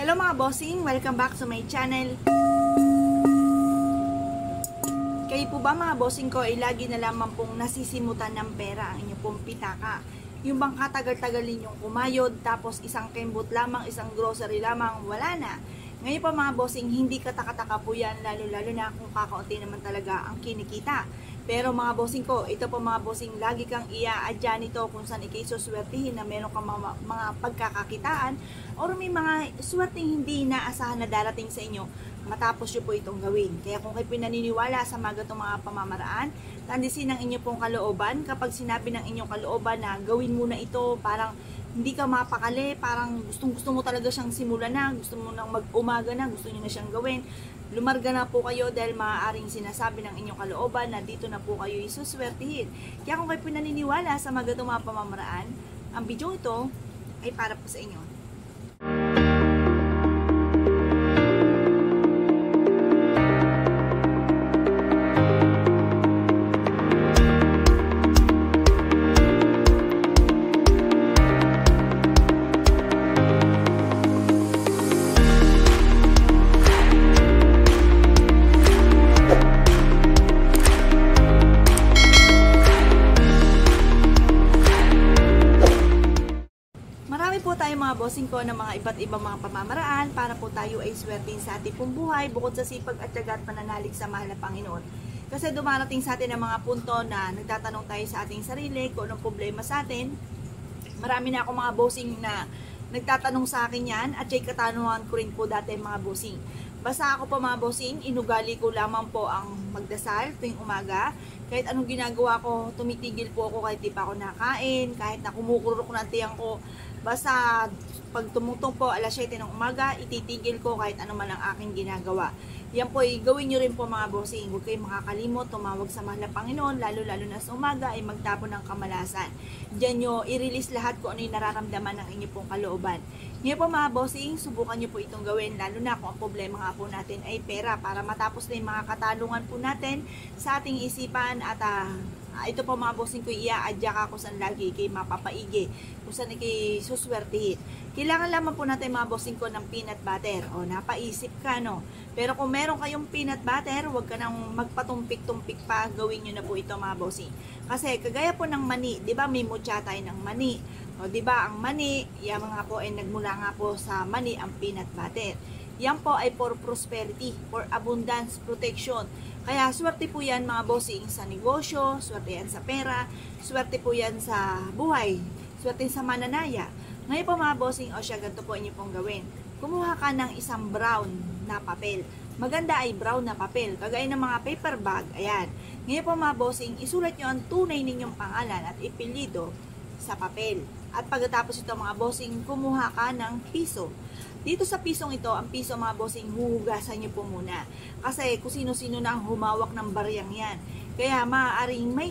Hello mga bossing! Welcome back to my channel. Kayo po ba mga bossing ko ay lagi na lamang pong nasisimutan ng pera ang inyong pong pitaka? Yung bang katagal-tagal ninyong kumayod, tapos isang kembot lamang, isang grocery lamang, wala na. Ngayon pa mga bossing, hindi katakataka po yan, lalo-lalo na kung kakaunti naman talaga ang kinikita. Pero mga bossing ko, ito po mga bossing, lagi kang ia-adya nito kung saan ikay suswertihin na meron kang mga pagkakakitaan or may mga swerteng hindi inaasahan na darating sa inyo matapos nyo po itong gawin. Kaya kung kayo pinaniniwala sa mga mga pamamaraan, tandisin ang inyo pong kalooban. Kapag sinabi ng inyong kalooban na gawin mo na ito, parang hindi ka mapakali, parang gusto mo talaga siyang simulan na, gusto mo nang mag-umaga na, gusto niyo na siyang gawin. Lumarga na po kayo dahil maaaring sinasabi ng inyong kalooban na dito na po kayo isuswertihin. Kaya kung kayo pinaniniwala sa mga pamamaraan, ang video ito ay para po sa inyo. Mga bossing ko ng mga iba't ibang mga pamamaraan para po tayo ay swertin sa ating pong buhay bukod sa sipag at tiyaga at pananalig sa mahal na Panginoon. Kasi dumarating sa atin ang mga punto na nagtatanong tayo sa ating sarili kung anong problema sa atin. Marami na ako mga bossing na nagtatanong sa akin yan at yung katanungan ko rin po dati mga bossing. Basta ako po mga bossing, inugali ko lamang po ang magdasal tuwing umaga. Kahit anong ginagawa ko, tumitigil po ako kahit di pa ako nakain, kahit na kumukurok na tiyang ko. Basta pag tumutong po alas 7 ng umaga, ititigil ko kahit ano man ang aking ginagawa. Yan po, gawin nyo rin po mga bossing. Huwag kayong makakalimot, tumawag sa mahal na Panginoon, lalo-lalo na sa umaga ay magtapon ng kamalasan. Diyan nyo i-release lahat kung ano yung nararamdaman ng inyo pong kalooban. Ngayon po mga bossing, subukan nyo po itong gawin, lalo na kung ang problema nga po natin ay pera, para matapos na yung mga katalungan po natin sa ating isipan at ito po mga bossing ko, ia-adya ka kung saan lagi kay mapapaigi, kung saan kay suswertihin. Kailangan lamang po natin mga bossing ko ng peanut butter. O, napaisip ka, no? Pero kung meron kayong peanut butter, huwag ka nang magpatumpik-tumpik pa, gawin nyo na po ito mga bossing. Kasi kagaya po ng mani, di ba may mutya tayo ng mani? O, di ba ang mani, yan mga po ay nagmula nga po sa mani ang peanut butter. Yan po ay for prosperity, for abundance, protection. Kaya swerte po yan mga bossing sa negosyo, swerte yan sa pera, swerte po yan sa buhay, swerte sa mananaya. Ngayon po mga bossing, o siya, ganito po inyo pong gawin. Kumuha ka ng isang brown na papel. Maganda ay brown na papel, kagaya ng mga paper bag, ayan. Ngayon po mga bossing, isulat nyo ang tunay ninyong pangalan at ipilido sa papel. At pagkatapos ito mga bossing, kumuha ka ng piso. Dito sa pisong ito, ang piso mga bossing, huhugasan nyo po muna. Kasi kung sino-sino na ang humawak ng baryang yan. Kaya maaaring may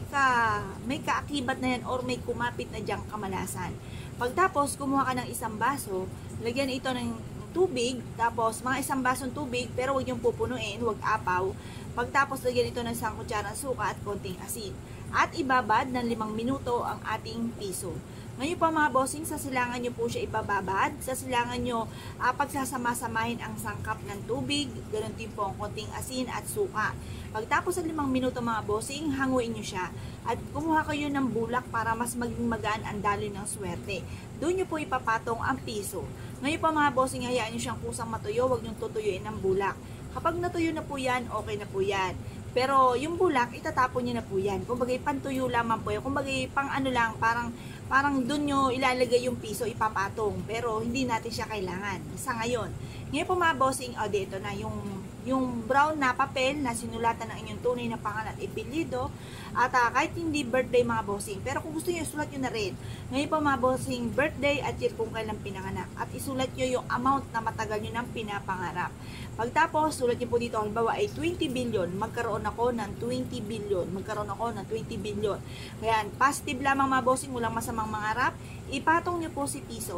kaakibat na yan or may kumapit na diyang kamalasan. Pagtapos, kumuha ka ng isang baso, lagyan ito ng tubig, tapos mga isang basong tubig, pero huwag niyong pupunuin, huwag apaw. Pagtapos, lagyan ito ng isang kutsarang suka at konting asin. At ibabad ng 5 minuto ang ating piso. Ngayon pa mga bossing, sa silangan nyo po siya ibababad. Sa silangan nyo, pagsasama-samahin ang sangkap ng tubig, ganun din po ang konting asin at suka. Pagtapos sa 5 minuto mga bossing, hanguin nyo siya. At kumuha kayo ng bulak para mas maging magaan ang daloy ng swerte. Doon nyo po ipapatong ang piso. Ngayon pa mga bossing, hayaan nyo siyang kusang matuyo, huwag nyo tutuyuin ng bulak. Kapag natuyo na po yan, okay na po yan. Pero yung bulak, itatapon nyo na po yan. Kung bagay pantuyo lamang po yan. Kung bagay pang ano lang, parang dun nyo ilalagay yung piso, ipapatong. Pero hindi natin siya kailangan sa ngayon. Ngayon po mga bossing, dito na yung brown na papel na sinulatan ng inyong tunay na pangalan at ipilido. At kahit hindi birthday mga bossing, pero kung gusto nyo, isulat nyo na rin. Ngayon po mga bossing, birthday at year kung kailan pinanganak. At isulat nyo yung amount na matagal nyo nang pinapangarap. Pagtapos, sulat nyo po dito, halimbawa ay 20 billion, magkaroon ako ng 20 billion, magkaroon ako ng 20 billion. Kaya, positive lamang mga bossing, walang masamang mangarap, ipatong nyo po si piso.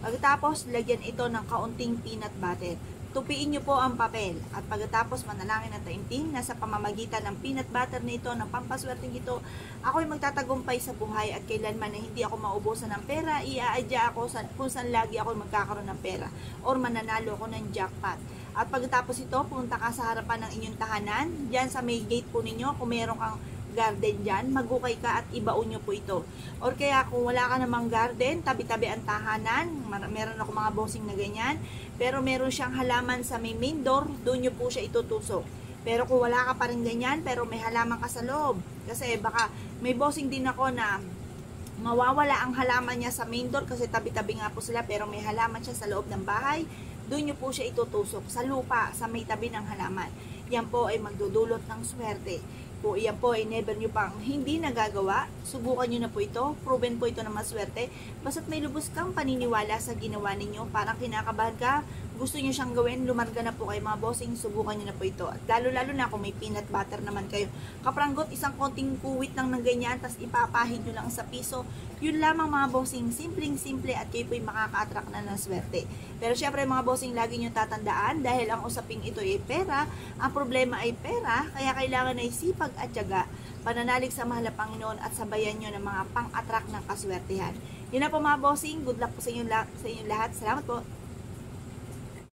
Pagkatapos, lagyan ito ng kaunting peanut butter. Tupiin nyo po ang papel at pagkatapos manalangin ng taimtim na sa pamamagitan ng peanut butter na ito, ng pampaswerteng ito, ako'y magtatagumpay sa buhay at kailanman na hindi ako maubusan ng pera, iaadya ako kung saan lagi ako magkakaroon ng pera or mananalo ako ng jackpot. At pagkatapos ito, punta ka sa harapan ng inyong tahanan, dyan sa may gate po ninyo, kung meron kang garden dyan, magukay ka at ibaon nyo po ito. Or kaya kung wala ka namang garden, tabi-tabi ang tahanan, meron ako mga bossing na ganyan, pero meron siyang halaman sa may main door, doon nyo po siya itutusok. Pero kung wala ka pa rin ganyan, pero may halaman ka sa loob, kasi baka may bossing din ako na mawawala ang halaman niya sa main door kasi tabi-tabi nga po sila, pero may halaman siya sa loob ng bahay, doon nyo po siya itutusok sa lupa, sa may tabi ng halaman. Yan po ay magdudulot ng swerte. Kung iyan po ay never nyo pang hindi nagagawa, subukan nyo na po ito, proven po ito na maswerte. Basta't may lubos kang paniniwala sa ginawa ninyo, parang kinakabahan ka, gusto nyo siyang gawin, lumarga na po kayo mga bossing, subukan nyo na po ito. At lalo-lalo na kung may peanut butter naman kayo. Kapranggot, isang konting kuwit lang ng ganyan, tas ipapahid nyo lang sa piso. Yun lamang mga bossing, simpleng-simple at kayo po'y makaka-attract na ng swerte. Pero syempre mga bossing, lagi nyo tatandaan, dahil ang usaping ito ay pera, ang problema ay pera, kaya kailangan ay sipag at tiyaga, pananalig sa mahal na Panginoon at sabayan nyo ng mga pang-attract ng kaswertehan. Yun na po mga bossing, good luck po sa inyong lahat. Salamat po.